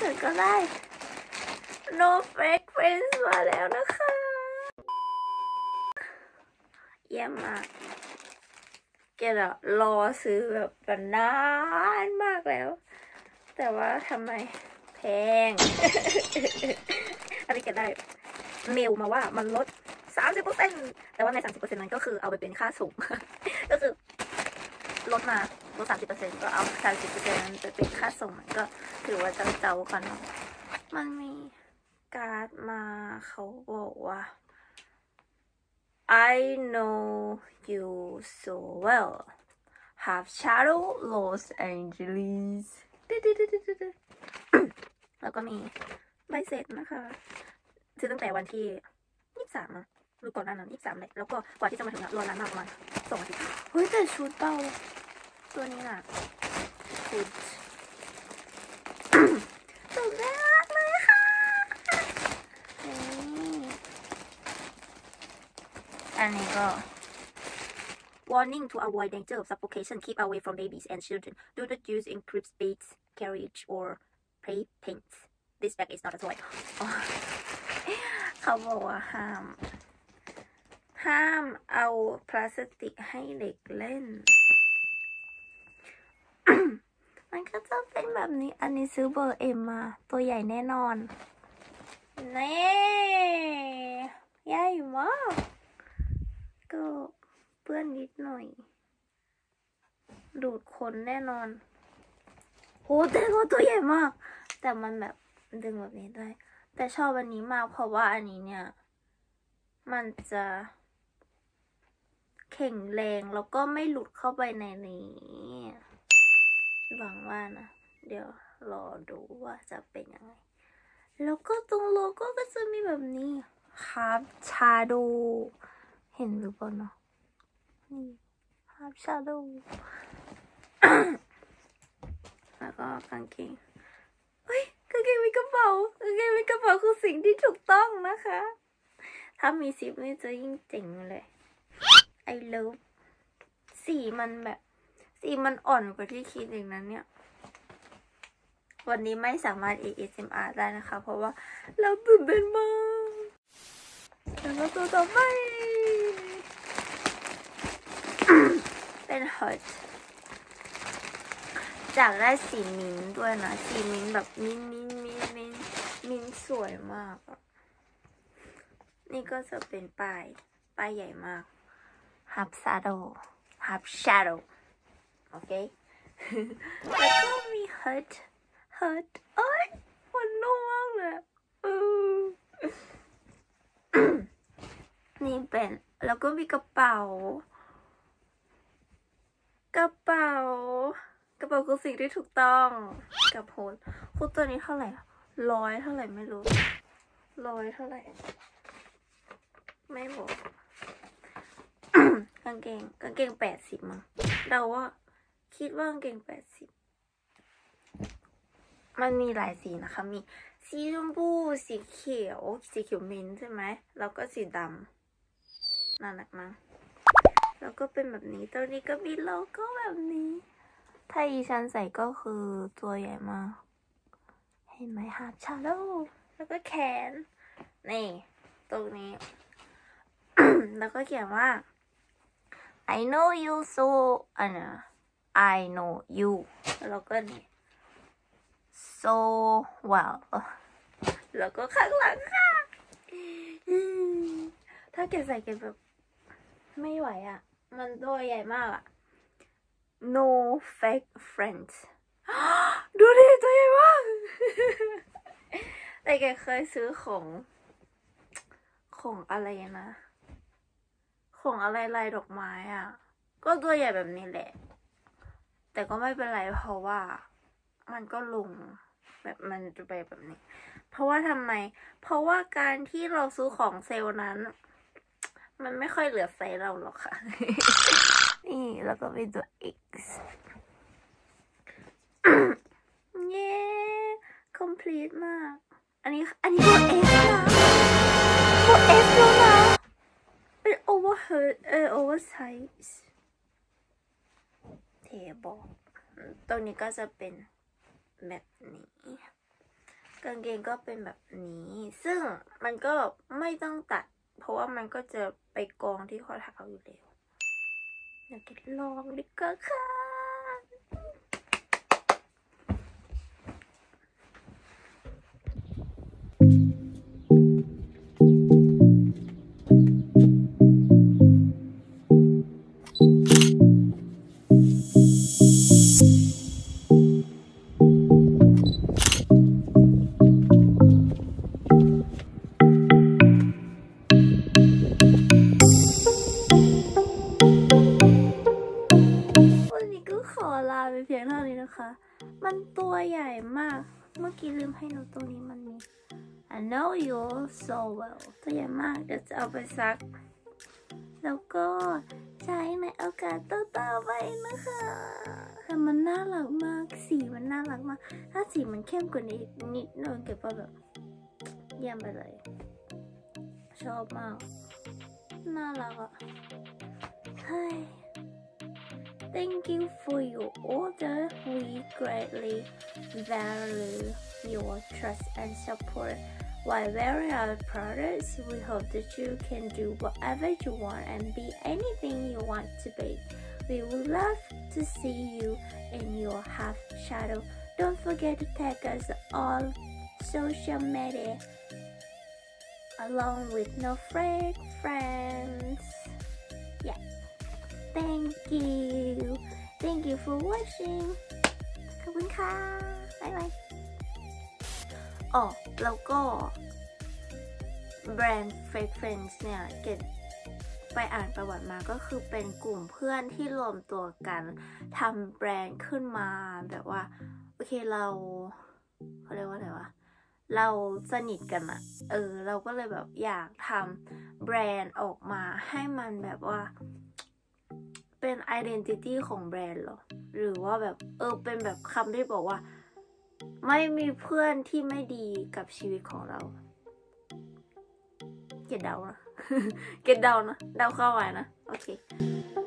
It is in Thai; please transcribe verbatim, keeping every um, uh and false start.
ฉันก็ได้ no fake friends มาแล้วนะคะเยี่ยมมากแกอะรอซื้อแบบนานมากแล้วแต่ว่าทำไมแพง อันนี้แกได้เมลมาว่ามันลด สามสิบเปอร์เซ็นต์ แต่ว่าใน สามสิบเปอร์เซ็นต์ นั้นก็คือเอาไปเป็นค่าส่ง ก็คือลดมาลด สามสิบเปอร์เซ็นต์ ก็เอา สามสิบเปอร์เซ็นต์ นั้นไปเป็นค่าส่งมันก็ถือว่าเจ้าๆกันเนาะมันมีการ์ดมาเขาบอกว่า I know you so well have shadow Los Angeles แล้วก็มีใบเสร็จนะคะซื้อตั้งแต่วันที่ยี่สิบสามนะหรือก่อนหน้านั้นยี่สิบสามเลยแล้วก็กว่าที่จะมาถึงรอร้านมาประมาณสองอาทิตย์เฮ้ยแต่ชุดเบาตัวนี้น่ะชุดสุดยอดเลยค่ะอันนี้ก็ warning to avoid danger of suffocation keep away from babies and children do not use encrypt baits carriage or play paints this bag is not a toy เขาบอกว่าห้ามห้ามเอาพลาสติกให้เด็กเล่น มันก็จะเป็นแบบนี้อันนี้ซื้อเบอร์เอ็มมาตัวใหญ่แน่นอนนี่ใหญ่มากก็เปื้อนนิดหน่อยดูดขนแน่นอนโหแต่ว่าตัวใหญ่มากแต่มันแบบดึงแบบนี้ได้แต่ชอบอันนี้มากเพราะว่าอันนี้เนี่ยมันจะแข็งแรงแล้วก็ไม่หลุดเข้าไปในนี้หวังว่านะเดี๋ยวรอดูว่าจะเป็นยังไงแล้วก็ตรงโลโก้ก็จะมีแบบนี้ครับชาโดเห็นหรือเปล่าเนาะนี่ครับชาโด แล้วก็กางเกงเฮ้ยกางเกงมีกระเป๋ากางเกงมีกระเป๋าคือสิ่งที่ถูกต้องนะคะถ้ามีซิปนี่จะยิ่งเจ๋งเลย I love สีมันแบบสีมันอ่อนกว่าที่คิดอย่างนั้นเนี่ยวันนี้ไม่สามารถ เอ เอส เอ็ม อาร์ ได้นะคะเพราะว่าเราตื่นเต้นมากแล้วก็ตัวต่อไป เป็น Hurt จากได้สีมิ้นด้วยนะสีมิ้นแบบมิ้นมิ้นมิ้นมิ้นมิ้นสวยมากอ่ะนี่ก็จะเป็นป้ายป้ายใหญ่มาก Half Shadow Half Shadow โอเค แล้วก็มี Hurt Hurt เอ้ยมันนุ่มมากเลยนี่เป็นแล้วก็มีกระเป๋ากระเป๋ากระเป๋าคือสิ่งที่ถูกต้องกับโพสโพสตัวนี้เท่าไหร่ร้อยเท่าไหร่ไม่รู้ร้อยเท่าไหร่ไม่บอก กางเกงกางเกงแปดสิบมั้งเราว่าคิดว่ากางเกงแปดสิบมันมีหลายสีนะคะมีสีชมพูสีเขียวสีเขียวมิ้นใช่ไหมแล้วก็สีดำน่ารักมั้งแล้วก็เป็นแบบนี้ตัวนี้ก็มีโลโก้แบบนี้ถ้าอีฉันใส่ก็คือตัวใหญ่มากเห็นไหมฮาร์ดชาโดแล้วก็แขนนี่ตรงนี้ แล้วก็เขียนว่า I know you so อันนะ I know you แล้วก็นี่ so well แล้วก็ข้างหลังค่ะถ้าแกใส่แกแบบไม่ไหวอ่ะมันตัวใหญ่มากอ่ะ no fake friends ดูดิตัวใหญ่มาก แต่แกเคยซื้อของของอะไรนะของอะไรลายดอกไม้อ่ะก็ตัวใหญ่แบบนี้แหละแต่ก็ไม่เป็นไรเพราะว่ามันก็ลงแบบมันจะไปแบบนี้เพราะว่าทำไมเพราะว่าการที่เราซื้อของเซลล์นั้นมันไม่ค่อยเหลือไซส์เราหรอกค่ะ นี่แล้วก็เป็นตัว X เย้ complete มากอันนี้อันนี้ตัว S นะตัว S แล้วนะเป็น overเออ oversize เทบอกตรงนี้ก็จะเป็นแบบนี้กางเกงก็เป็นแบบนี้ ซึ่งมันก็ไม่ต้องตัด เพราะว่ามันก็จะไปกองที่ข้อเท้าอยู่แล้วอยากลองดีกว่าค่ะไปเพียงเท่านี้นะคะ มันตัวใหญ่มาก เมื่อกี้ลืมให้โน้ตตรงนี้มันมี I know you so well ตัวใหญ่มากเดี๋ยวจะเอาไปซัก แล้วก็ใช้ในโอกาสต่อๆไปนะคะแต่มันน่ารักมาก สีมันน่ารักมาก ถ้าสีมันเข้มกว่านี้นิดนึงเก็บว่าแบบเยี่ยมไปเลย ชอบมาก น่ารักอ่ะเฮ้ยThank you for your order. We greatly value your trust and support. While wearing our products, we hope that you can do whatever you want and be anything you want to be. We would love to see you in your half shadow. Don't forget to tag us on social media along with no fake friends. Yeah. Thank you. Thank you for watching. ขอบคุณค่ะ บ๊ายบาย อ๋อ แล้วก็แบรนด์ Fake Friends เนี่ย เกดไปอ่านประวัติมาก็คือเป็นกลุ่มเพื่อนที่รวมตัวกันทำแบรนด์ขึ้นมาแบบว่า โอเคเราเขาเรียกว่าอะไรวะ เราสนิทกันอะเออ เราก็เลยแบบอยากทำแบรนด์ออกมาให้มันแบบว่าเป็น identity ของแบรนด์หรอหรือว่าแบบเออเป็นแบบคำที่บอกว่าไม่มีเพื่อนที่ไม่ดีกับชีวิตของเราเกดเดานะ เกดเดานะเดาเข้าไว้นะโอเค